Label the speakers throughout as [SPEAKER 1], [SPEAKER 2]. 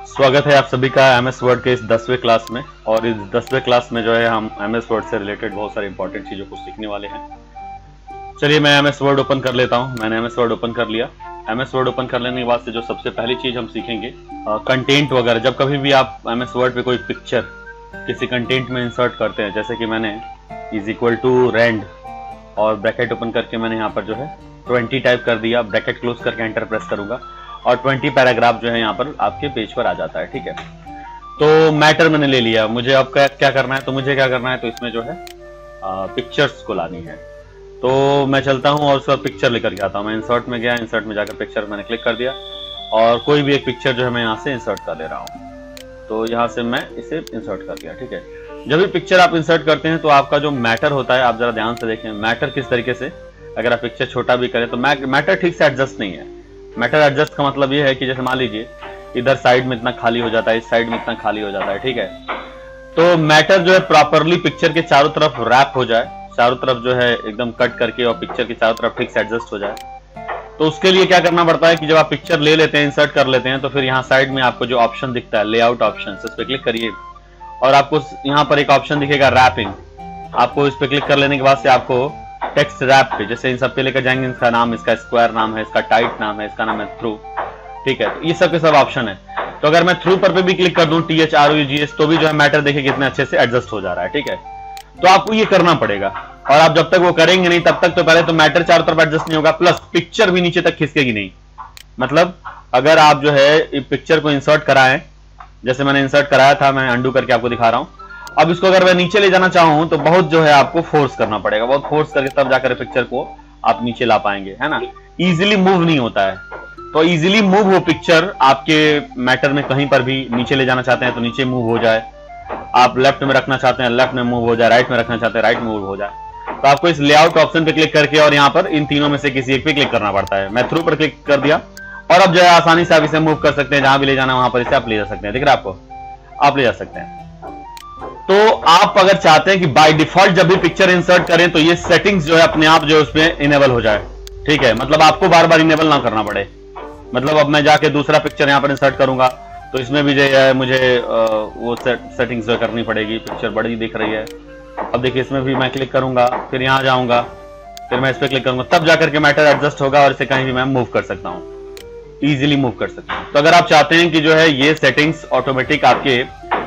[SPEAKER 1] स्वागत है आप सभी का एमएस वर्ड के इस 10वें क्लास में। और इस 10वें क्लास में जो है हम एमएस वर्ड से रिलेटेड बहुत सारी इंपॉर्टेंट चीज़ों को सीखने वाले हैं। चलिए मैं एमएस वर्ड ओपन कर लेता हूं। मैंने एमएस वर्ड ओपन कर लिया। एमएस वर्ड ओपन कर लेने के बाद से जो सबसे पहली चीज़ हम सीखेंगे कंटेंट वगैरह। जब कभी भी आप एमएस वर्ड पे कोई पिक्चर किसी कंटेंट में इंसर्ट करते हैं, जैसे कि मैंने = रेंड और ब्रैकेट ओपन करके मैंने यहाँ पर जो है 20 टाइप कर दिया, ब्रैकेट क्लोज करके एंटर प्रेस करूंगा और 20 पैराग्राफ जो है यहाँ पर आपके पेज पर आ जाता है। ठीक है, तो मैटर मैंने ले लिया। मुझे अब क्या करना है, तो मुझे क्या करना है, तो इसमें जो है पिक्चर्स को लानी है। तो मैं चलता हूँ और उसका पिक्चर लेकर के आता हूँ। मैं इंसर्ट में गया, इंसर्ट में जाकर पिक्चर मैंने क्लिक कर दिया और कोई भी एक पिक्चर जो है मैं यहाँ से इंसर्ट कर ले रहा हूँ। तो यहाँ से मैं इसे इंसर्ट कर दिया। ठीक है, जब भी पिक्चर आप इंसर्ट करते हैं तो आपका जो मैटर होता है, आप जरा ध्यान से देखें मैटर किस तरीके से, अगर आप पिक्चर छोटा भी करें तो मैटर ठीक से एडजस्ट नहीं है। मैटर एडजस्ट का मतलब ये है कि जैसे मान लीजिए इधर साइड में इतना खाली हो जाता है, इस साइड में इतना खाली हो जाता है। ठीक है, तो मैटर जो है प्रॉपरली पिक्चर के चारों तरफ रैप हो जाए, चारों तरफ जो है एकदम कट करके और पिक्चर के चारों तरफ ठीक से एडजस्ट हो जाए। तो उसके लिए क्या करना पड़ता है कि जब आप पिक्चर ले लेते हैं, इंसर्ट कर लेते हैं, तो फिर यहाँ साइड में आपको जो ऑप्शन दिखता है लेआउट ऑप्शन, इस पर क्लिक करिए और आपको यहाँ पर एक ऑप्शन दिखेगा रैपिंग। आपको इस पर क्लिक कर लेने के बाद से आपको टेक्स्ट रैप पे, जैसे इन सब पे लेकर जाएंगे, इसका नाम, इसका स्क्वायर नाम है, इसका टाइट नाम है, इसका नाम है थ्रू। ठीक है, तो ये सब के सब ऑप्शन है। तो अगर मैं थ्रू पर भी क्लिक कर दूं THROUGS, तो भी जो है मैटर देखिए कितने अच्छे से एडजस्ट हो जा रहा है। ठीक है, तो आपको ये करना पड़ेगा और आप जब तक वो करेंगे नहीं तब तक तो पहले तो मैटर चारों तरफ एडजस्ट नहीं होगा, प्लस पिक्चर भी नीचे तक खिसकेगी नहीं। मतलब अगर आप जो है पिक्चर को इंसर्ट कराएं, जैसे मैंने इंसर्ट कराया था, मैं अंडू करके आपको दिखा रहा हूं। अब इसको अगर मैं नीचे ले जाना चाहूं तो बहुत जो है आपको फोर्स करना पड़ेगा, बहुत फोर्स करके तब जाकर पिक्चर को आप नीचे ला पाएंगे, है ना। इजीली मूव नहीं होता है। तो इजीली मूव हो पिक्चर आपके मैटर में, कहीं पर भी नीचे ले जाना चाहते हैं तो नीचे मूव हो जाए, आप लेफ्ट में रखना चाहते हैं लेफ्ट में मूव हो जाए, राइट में रखना चाहते हैं राइट में मूव हो जाए। तो आपको इस लेआउट ऑप्शन पे क्लिक करके और यहाँ पर इन तीनों में से किसी एक पे क्लिक करना पड़ता है। मैं थ्रू पर क्लिक कर दिया और अब जो है आसानी से आप इसे मूव कर सकते हैं, जहां भी ले जाना वहां पर इसे आप ले जा सकते हैं। दिख रहा है आपको, आप ले जा सकते हैं। तो आप अगर चाहते हैं कि बाय डिफॉल्ट जब भी पिक्चर इंसर्ट करें तो ये सेटिंग्स जो है अपने आप जो है उसमें इनेबल हो जाए। ठीक है, मतलब आपको बार बार इनेबल ना करना पड़े। मतलब अब मैं जाके दूसरा पिक्चर यहाँ पर इंसर्ट करूंगा तो इसमें भी जो है मुझे वो सेटिंग्स जो करनी पड़ेगी। पिक्चर बड़ी दिख रही है, अब देखिए इसमें भी मैं क्लिक करूंगा, फिर यहाँ जाऊंगा, फिर मैं इस पर क्लिक करूंगा, तब जाकर के मैटर एडजस्ट होगा और इसे कहीं भी मैं मूव कर सकता हूँ, इजिली मूव कर सकता हूँ। तो अगर आप चाहते हैं कि जो है ये सेटिंग्स ऑटोमेटिक आपके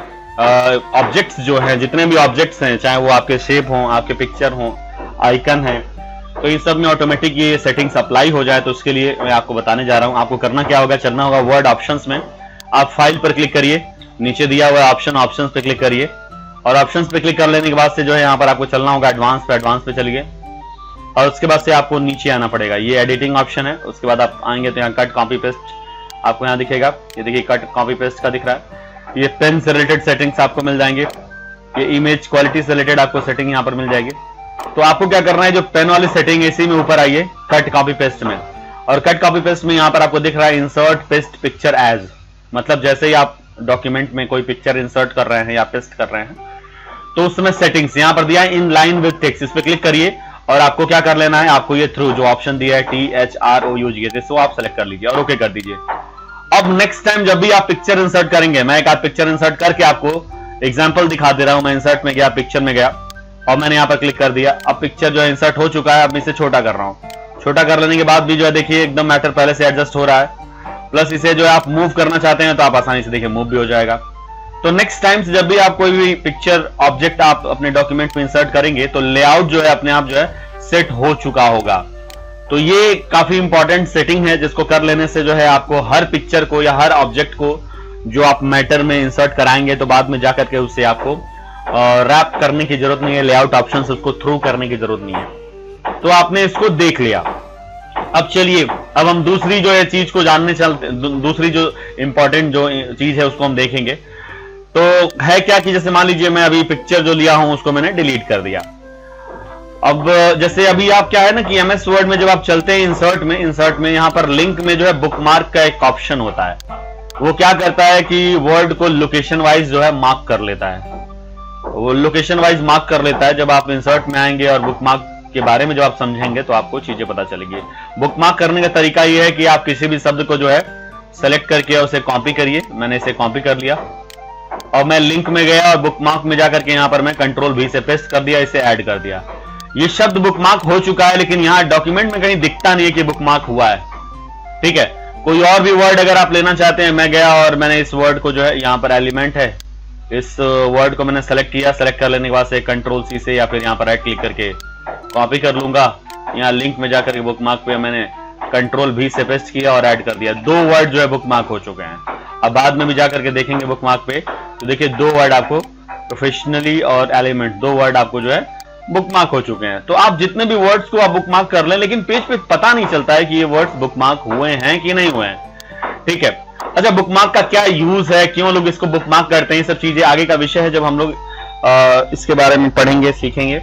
[SPEAKER 1] ऑब्जेक्ट्स जो हैं, जितने भी ऑब्जेक्ट्स हैं, चाहे वो आपके शेप हों, आपके पिक्चर हों, आइकन है, तो इन सब में ऑटोमेटिक ये सेटिंग्स अप्लाई हो जाए, तो उसके लिए मैं आपको बताने जा रहा हूं। आपको करना क्या होगा, चलना होगा वर्ड ऑप्शंस में, आप फाइल पर क्लिक करिए, नीचे दिया हुआ ऑप्शन ऑप्शंस पे क्लिक करिए और ऑप्शंस पे क्लिक कर लेने के बाद से जो है यहाँ पर आपको चलना होगा एडवांस पे चलिए और उसके बाद से आपको नीचे आना पड़ेगा। ये एडिटिंग ऑप्शन है, उसके बाद आप आएंगे तो यहाँ कट कॉपी पेस्ट आपको यहाँ दिखेगा। ये देखिए कट कॉपी पेस्ट का दिख रहा है। ये पेन से रिलेटेड सेटिंग्स आपको मिल जाएंगे, ये इमेज क्वालिटी से रिलेटेड आपको सेटिंग यहाँ पर मिल जाएगी। तो आपको क्या करना है, जो पेन वाली सेटिंग है इसी में ऊपर आइए कट कॉपी पेस्ट में, और कट कॉपी पेस्ट में यहाँ पर आपको दिख रहा है इंसर्ट पेस्ट पिक्चर एज। मतलब जैसे ही आप डॉक्यूमेंट में कोई पिक्चर इंसर्ट कर रहे हैं या पेस्ट कर रहे हैं तो उस समय सेटिंग्स यहाँ पर दिया है इन लाइन विद टेक्स्ट, इस पर क्लिक करिए और आपको क्या कर लेना है, आपको ये थ्रू जो ऑप्शन दिया है THROUGS वो आप सेलेक्ट कर लीजिए और ओके कर दीजिए। अब नेक्स्ट टाइम जब भी आप पिक्चर इंसर्ट करेंगे, मैं एक आध पिक्चर इंसर्ट करके आपको एग्जांपल दिखा दे रहा हूं। मैं इंसर्ट में गया, पिक्चर में गया और मैंने यहाँ पर क्लिक कर दिया। अब पिक्चर जो है इंसर्ट हो चुका है, अब इसे छोटा कर रहा हूं। छोटा कर लेने के बाद भी जो है देखिए एकदम मैटर पहले से एडजस्ट हो रहा है, प्लस इसे जो है आप मूव करना चाहते हैं तो आप आसानी से देखिए मूव भी हो जाएगा। तो नेक्स्ट टाइम से जब भी आप कोई भी पिक्चर ऑब्जेक्ट आप अपने डॉक्यूमेंट में इंसर्ट करेंगे तो लेआउट जो है अपने आप जो है सेट हो चुका होगा। तो ये काफी इंपॉर्टेंट सेटिंग है जिसको कर लेने से जो है आपको हर पिक्चर को या हर ऑब्जेक्ट को जो आप मैटर में इंसर्ट कराएंगे तो बाद में जाकर के उससे आपको रैप करने की जरूरत नहीं है, लेआउट ऑप्शन से उसको थ्रू करने की जरूरत नहीं है। तो आपने इसको देख लिया। अब चलिए, अब हम दूसरी जो है चीज को जानने चलते, दूसरी जो इंपॉर्टेंट जो चीज है उसको हम देखेंगे। तो है क्या कि जैसे मान लीजिए मैं अभी पिक्चर जो लिया हूं उसको मैंने डिलीट कर दिया। अब जैसे अभी आप क्या है ना कि एमएस वर्ड में जब आप चलते हैं इंसर्ट में यहाँ पर लिंक में जो है बुकमार्क का एक ऑप्शन होता है। वो क्या करता है कि वर्ड को लोकेशन वाइज जो है मार्क कर लेता है, वो लोकेशन वाइज मार्क कर लेता है। जब आप इंसर्ट में आएंगे और बुकमार्क के बारे में जब आप समझेंगे तो आपको चीजें पता चलेगी। बुकमार्क करने का तरीका यह है कि आप किसी भी शब्द को जो है सेलेक्ट करके उसे कॉपी करिए। मैंने इसे कॉपी कर लिया और मैं लिंक में गया और बुकमार्क में जाकर के यहाँ पर मैं कंट्रोल V से पेस्ट कर दिया, इसे ऐड कर दिया। ये शब्द बुकमार्क हो चुका है, लेकिन यहाँ डॉक्यूमेंट में कहीं दिखता नहीं है कि बुकमार्क हुआ है। ठीक है, कोई और भी वर्ड अगर आप लेना चाहते हैं, मैं गया और मैंने इस वर्ड को जो है यहाँ पर एलिमेंट है, इस वर्ड को मैंने सेलेक्ट किया। सेलेक्ट कर लेने के बाद से कंट्रोल C से या फिर यहाँ पर राइट क्लिक करके कॉपी कर लूंगा। यहाँ लिंक में जाकर के बुकमार्क पे मैंने कंट्रोल V से पेस्ट किया और ऐड कर दिया। 2 वर्ड जो है बुकमार्क हो चुके हैं। अब बाद में भी जाकर के देखेंगे बुकमार्क पे तो देखिए 2 वर्ड आपको प्रोफेशनली और एलिमेंट 2 वर्ड आपको जो है बुकमार्क हो चुके हैं। तो आप जितने भी वर्ड्स को आप बुकमार्क कर लें, लेकिन पेज पे पता नहीं चलता है कि ये वर्ड्स बुकमार्क हुए हैं कि नहीं हुए हैं। ठीक है, अच्छा बुकमार्क का क्या यूज है, क्यों लोग इसको बुकमार्क करते हैं, सब चीजें आगे का विषय है जब हम लोग इसके बारे में पढ़ेंगे सीखेंगे।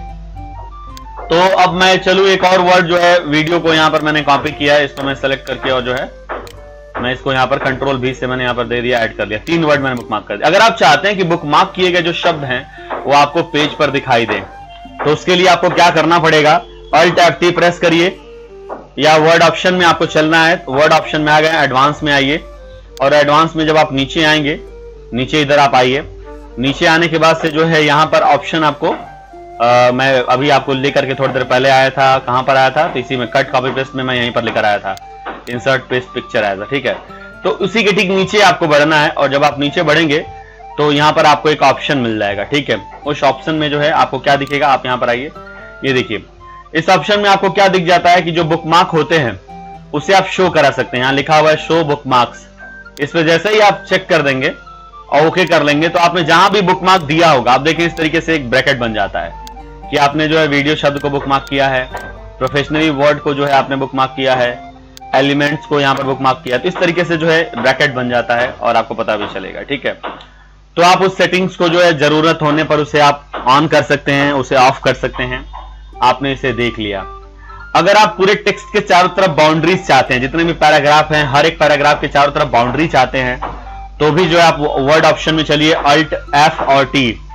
[SPEAKER 1] तो अब मैं चलूँ एक और वर्ड जो है वीडियो को यहाँ पर मैंने कॉपी किया है, इसको मैं सेलेक्ट करके और जो है मैं इसको यहाँ पर कंट्रोल V से मैंने यहाँ पर दे दिया, ऐड कर दिया। 3 वर्ड मैंने बुकमार्क कर दिया। अगर आप चाहते हैं कि बुकमार्क किए गए जो शब्द हैं वो आपको पेज पर दिखाई दे, तो उसके लिए आपको क्या करना पड़ेगा, Alt F3 प्रेस करिए या वर्ड ऑप्शन में आपको चलना है। वर्ड ऑप्शन में आ गए, एडवांस में आइए और एडवांस में जब आप नीचे आएंगे, नीचे इधर आप आइए। नीचे आने के बाद से जो है यहाँ पर ऑप्शन आपको मैं अभी आपको लेकर के थोड़ी देर पहले आया था, कहां पर आया था, तो इसी में कट कॉपी पेस्ट में मैं यहीं पर लेकर आया था, इंसर्ट पेस्ट पिक्चर आया था। ठीक है, तो उसी के ठीक नीचे आपको बढ़ना है और जब आप नीचे बढ़ेंगे तो यहाँ पर आपको एक ऑप्शन मिल जाएगा। ठीक है, उस ऑप्शन में जो है आपको क्या दिखेगा, आप यहाँ पर आइए, ये देखिए इस ऑप्शन में आपको क्या दिख जाता है कि जो बुकमार्क होते हैं उसे आप शो करा सकते हैं। यहाँ लिखा हुआ है शो बुकमार्क्स, इस पे जैसे ही आप चेक कर देंगे और ओके कर लेंगे तो आपने जहां भी बुकमार्क दिया होगा, आप देखें इस तरीके से एक ब्रैकेट बन जाता है कि आपने जो है वीडियो शब्द को बुकमार्क किया है, प्रोफेशनली वर्ड को जो है आपने बुकमार्क किया है, एलिमेंट्स को यहाँ पर बुकमार्क किया, तो इस तरीके से जो है ब्रैकेट बन जाता है और आपको पता भी चलेगा। ठीक है, तो आप उस सेटिंग्स को जो है जरूरत होने पर उसे आप ऑन कर सकते हैं, उसे ऑफ कर सकते हैं। आपने इसे देख लिया। अगर आप पूरे टेक्स्ट के चारों तरफ बाउंड्रीज चाहते हैं, जितने भी पैराग्राफ हैं हर एक पैराग्राफ के चारों तरफ बाउंड्री चाहते हैं, तो भी जो है आप वर्ड ऑप्शन में चलिए, Alt F और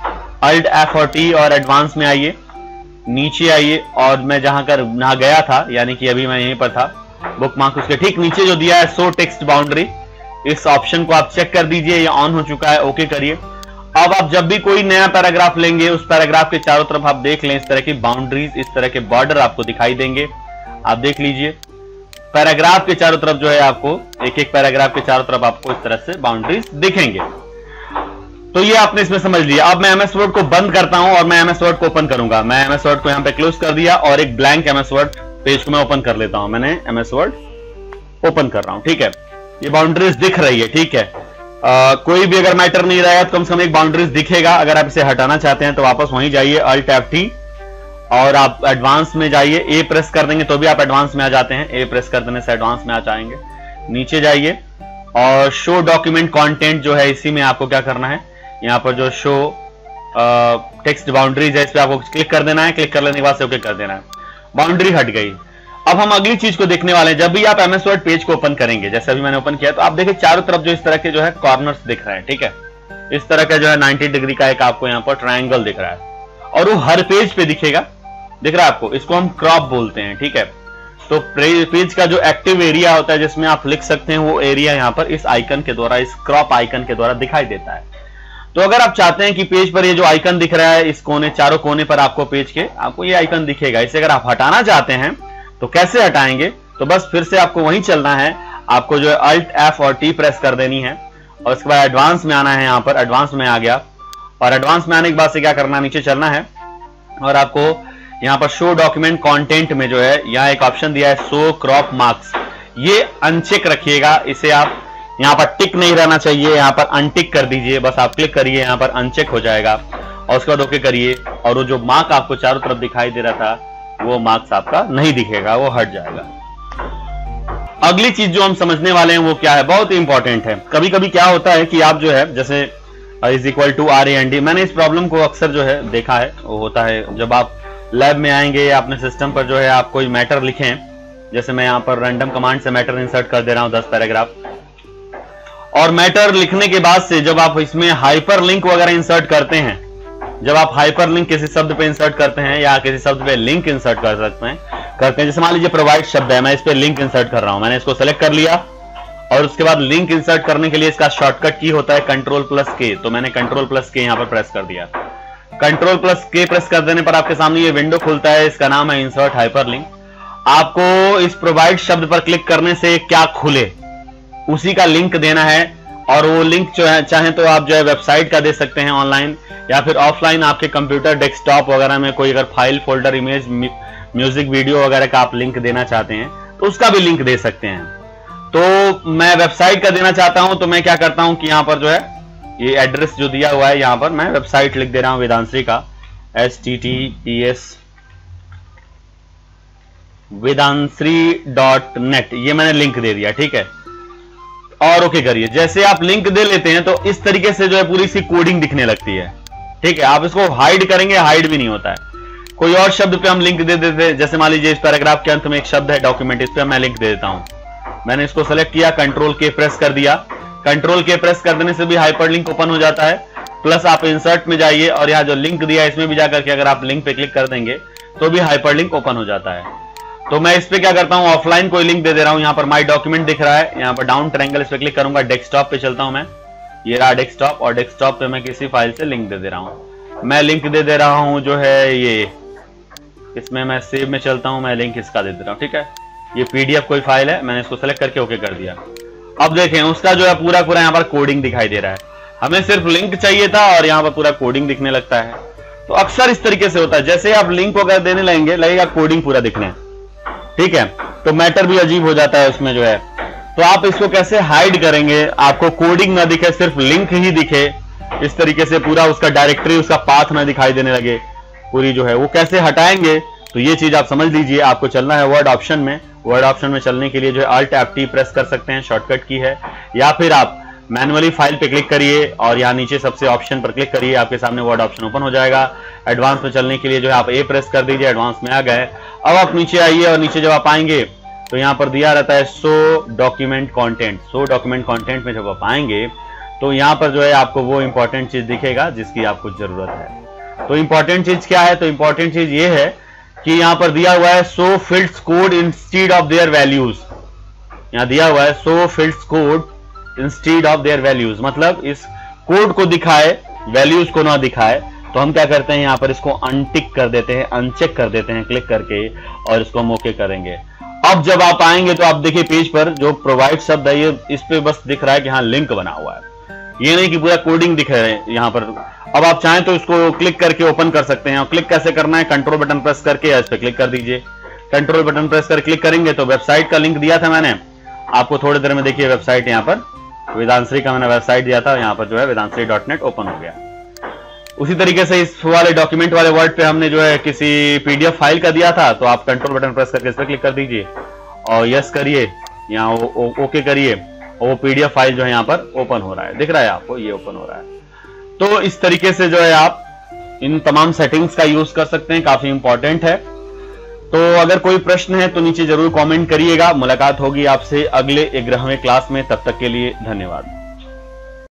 [SPEAKER 1] T और एडवांस में आइए, नीचे आइए और मैं जहां गया था, यानी कि अभी मैं यहीं पर था, बुकमार्क उसके ठीक नीचे जो दिया है शो टेक्स्ट बाउंड्री, इस ऑप्शन को आप चेक कर दीजिए, ये ऑन हो चुका है, ओके करिए। अब आप जब भी कोई नया पैराग्राफ लेंगे, उस पैराग्राफ के चारों तरफ आप देख लें इस तरह की बाउंड्रीज, इस तरह के बॉर्डर आपको दिखाई देंगे। आप देख लीजिए पैराग्राफ के चारों तरफ जो है आपको एक पैराग्राफ के चारों तरफ आपको इस तरह से बाउंड्रीज दिखेंगे। तो ये आपने इसमें समझ लिया। अब मैं MS वर्ड को बंद करता हूं और मैं MS वर्ड को ओपन करूंगा। मैं MS वर्ड को यहां पे क्लोज कर दिया और एक ब्लैंक MS वर्ड पेज को मैं ओपन कर लेता हूं। मैंने MS वर्ड ओपन कर रहा हूं। ठीक है, ये बाउंड्रीज दिख रही है। ठीक है, कोई भी अगर मैटर नहीं रहेगा तो कम से कम एक बाउंड्रीज दिखेगा। अगर आप इसे हटाना चाहते हैं तो वापस वहीं जाइए, Alt F3 और आप एडवांस में जाइए, ए प्रेस कर देंगे तो भी आप एडवांस में आ जाते हैं, ए प्रेस कर देने से एडवांस में आ जाएंगे। नीचे जाइए और शो डॉक्यूमेंट कंटेंट जो है इसी में आपको क्या करना है, यहाँ पर जो शो टेक्स्ट बाउंड्रीज है इस पे आपको क्लिक कर देना है। क्लिक कर लेने के बाद से ओके कर देना है, बाउंड्री हट गई। अब हम अगली चीज को देखने वाले हैं। जब भी आप MS वर्ड पेज को ओपन करेंगे, जैसे अभी मैंने ओपन किया, तो आप देखिए चारों तरफ जो इस तरह के जो है कॉर्नर्स दिख रहे हैं। ठीक है, इस तरह का जो है 90 डिग्री का एक आपको यहाँ पर ट्रायंगल दिख रहा है और वो हर पेज पे दिखेगा, दिख रहा है आपको। इसको हम क्रॉप बोलते हैं। ठीक है, तो पेज का जो एक्टिव एरिया होता है जिसमें आप लिख सकते हैं, वो एरिया यहाँ पर इस आइकन के द्वारा, इस क्रॉप आइकन के द्वारा दिखाई देता है। तो अगर आप चाहते हैं कि पेज पर ये जो आइकन दिख रहा है, इस कोने चारों कोने पर आपको पेज के आपको ये आइकन दिखेगा। इसे अगर आप हटाना चाहते हैं तो कैसे हटाएंगे, तो बस फिर से आपको वहीं चलना है। आपको जो है Alt F और T प्रेस कर देनी है और उसके बाद एडवांस में आना है। यहाँ पर एडवांस में आ गया और एडवांस में आने के बाद से क्या करना है, नीचे चलना है और आपको यहाँ पर शो डॉक्यूमेंट कंटेंट में जो है यहाँ एक ऑप्शन दिया है शो क्रॉप मार्क्स, ये अनचेक रखिएगा। इसे आप यहाँ पर टिक नहीं रहना चाहिए, यहाँ पर अनटिक कर दीजिए। बस आप क्लिक करिए, यहाँ पर अनचेक हो जाएगा और उसके बाद ओके करिए और वो जो मार्क आपको चारों तरफ दिखाई दे रहा था वो मार्क्स आपका नहीं दिखेगा, वो हट जाएगा। अगली चीज जो हम समझने वाले हैं वो क्या है, बहुत ही इंपॉर्टेंट है। कभी कभी क्या होता है कि आप जो है जैसे इज इक्वल टू RAND, मैंने इस प्रॉब्लम को अक्सर जो है देखा है। वो होता है जब आप लैब में आएंगे या अपने सिस्टम पर जो है आप कोई मैटर लिखें, जैसे मैं यहाँ पर रैंडम कमांड से मैटर इंसर्ट कर दे रहा हूँ 10 पैराग्राफ, और मैटर लिखने के बाद से जब आप इसमें हाइपर लिंक वगैरह इंसर्ट करते हैं, जब आप हाइपर लिंक किसी शब्द पे इंसर्ट करते हैं या किसी शब्द पे लिंक इंसर्ट कर सकते हैं, जैसे मान लीजिए प्रोवाइड शब्द है, मैं इस पे लिंक इंसर्ट कर रहा हूं। मैंने इसको सेलेक्ट कर लिया और उसके बाद लिंक इंसर्ट करने के लिए इसका शॉर्टकट की होता है Ctrl+K। तो मैंने Ctrl+K यहां पर प्रेस कर दिया। Ctrl+K प्रेस कर देने पर आपके सामने ये विंडो खुलता है, इसका नाम है इंसर्ट हाइपरलिंक। आपको इस प्रोवाइड शब्द पर क्लिक करने से क्या खुले उसी का लिंक देना है, और वो लिंक जो है चाहे तो आप जो है वेबसाइट का दे सकते हैं ऑनलाइन, या फिर ऑफलाइन आपके कंप्यूटर डेस्कटॉप वगैरह में कोई अगर file folder image music video वगैरह का आप लिंक देना चाहते हैं तो उसका भी लिंक दे सकते हैं। तो मैं वेबसाइट का देना चाहता हूं तो मैं क्या करता हूं कि यहां पर जो है ये एड्रेस जो दिया हुआ है यहां पर मैं वेबसाइट लिख दे रहा हूं वेदांश्री का, https vedansri.net, ये मैंने लिंक दे दिया, ठीक है, और ओके करिए। जैसे आप लिंक दे लेते हैं तो इस तरीके से जो है पूरी सी कोडिंग दिखने लगती है, ठीक है। आप इसको हाइड करेंगे, हाइड भी नहीं होता है। कोई और शब्द पे हम लिंक दे देते हैं, जैसे मान लीजिए इस पैराग्राफ के अंत में एक शब्द है डॉक्यूमेंट, इस पे मैं लिंक दे देता हूं। मैंने इसको सेलेक्ट किया, Ctrl+K प्रेस कर दिया। Ctrl+K प्रेस कर देने से भी हाइपरलिंक ओपन हो जाता है। प्लस आप इंसर्ट में जाइए और यहाँ जो लिंक दिया है इसमें भी जाकर के अगर आप लिंक पे क्लिक कर देंगे तो भी हाइपरलिंक ओपन हो जाता है। तो मैं इस पे क्या करता हूं, ऑफलाइन कोई लिंक दे दे रहा हूं। यहाँ पर माई डॉक्यूमेंट दिख रहा है, यहाँ पर डाउन ट्रायंगल, इस पे क्लिक करूंगा, डेस्कटॉप पे चलता हूं मैं, ये रहा डेस्कटॉप, और डेस्कटॉप पे मैं किसी फाइल से लिंक दे दे रहा हूं। मैं लिंक दे दे रहा हूं जो है ये, इसमें मैं सेव में चलता हूं, मैं लिंक इसका दे दे रहा हूं, ठीक है। ये PDF कोई फाइल है, मैंने इसको सेलेक्ट करके ओके कर दिया। अब देखें उसका जो है पूरा पूरा यहाँ पर कोडिंग दिखाई दे रहा है। हमें सिर्फ लिंक चाहिए था और यहाँ पर पूरा कोडिंग दिखने लगता है। तो अक्सर इस तरीके से होता है, जैसे आप लिंक वगैरह देने लगेंगे लगेगा कोडिंग पूरा दिखने, ठीक है। तो मैटर भी अजीब हो जाता है उसमें जो है। तो आप इसको कैसे हाइड करेंगे, आपको कोडिंग ना दिखे, सिर्फ लिंक ही दिखे, इस तरीके से पूरा उसका डायरेक्टरी, उसका पाथ ना दिखाई देने लगे, पूरी जो है वो कैसे हटाएंगे, तो ये चीज आप समझ लीजिए। आपको चलना है वर्ड ऑप्शन में। वर्ड ऑप्शन में चलने के लिए जो है Alt+T प्रेस कर सकते हैं, शॉर्टकट की है, या फिर आप मैनुअली फाइल पे क्लिक करिए और यहाँ नीचे सबसे ऑप्शन पर क्लिक करिए, आपके सामने वर्ड ऑप्शन ओपन हो जाएगा। एडवांस में चलने के लिए जो है आप A प्रेस कर दीजिए, एडवांस में आ गए। अब आप नीचे आइए और नीचे जब आप आएंगे तो यहाँ पर दिया रहता है show document content. Show document content में जब आप आएंगे तो यहाँ पर जो है आपको वो इंपॉर्टेंट चीज दिखेगा जिसकी आपको जरूरत है। तो इंपॉर्टेंट चीज क्या है, तो इंपॉर्टेंट चीज ये है कि यहाँ पर दिया हुआ है show fields code instead of their values. यहाँ दिया हुआ है show fields code instead of their values, मतलब इस कोड को दिखाए, वैल्यूज को ना दिखाए। तो हम क्या करते हैं, यहाँ पर इसको अनटिक कर देते हैं, अनचेक कर देते हैं क्लिक करके, और इसको हम ओके करेंगे। अब जब आप आएंगे तो आप देखिए पेज पर जो प्रोवाइड शब्द है ये इस पे बस दिख रहा है कि हाँ लिंक बना हुआ है, ये नहीं कि पूरा कोडिंग दिख रहा है यहाँ पर। अब आप चाहें तो इसको क्लिक करके ओपन कर सकते हैं। और क्लिक कैसे करना है, कंट्रोल बटन प्रेस करके इस पे क्लिक कर दीजिए। कंट्रोल बटन प्रेस कर क्लिक करेंगे तो वेबसाइट का लिंक दिया था मैंने आपको, थोड़ी देर में देखिए वेबसाइट यहाँ पर वेदांश्री का मैंने वेबसाइट दिया था, यहाँ पर जो है vedansri.net ओपन हो गया। उसी तरीके से इस वाले डॉक्यूमेंट वाले वर्ड पे हमने जो है किसी PDF फाइल का दिया था, तो आप कंट्रोल बटन प्रेस करके इस पर क्लिक कर दीजिए और यस करिए, यहाँ ओके करिए, और वो PDF फाइल जो है यहाँ पर ओपन हो रहा है, दिख रहा है आपको, ये ओपन हो रहा है। तो इस तरीके से जो है आप इन तमाम सेटिंग्स का यूज कर सकते हैं, काफी इंपॉर्टेंट है। तो अगर कोई प्रश्न है तो नीचे जरूर कमेंट करिएगा। मुलाकात होगी आपसे अगले 11वें क्लास में, तब तक के लिए धन्यवाद।